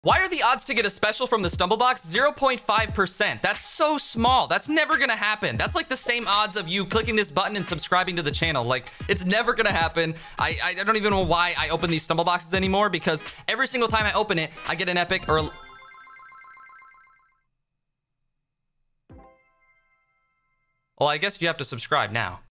Why are the odds to get a special from the Stumble Box 0.5%? That's so small. That's never gonna happen. That's like the same odds of you clicking this button and subscribing to the channel. Like, it's never gonna happen. I don't even know why I open these Stumble Boxes anymore, because every single time I open it, I get an epic or... Well, I guess you have to subscribe now.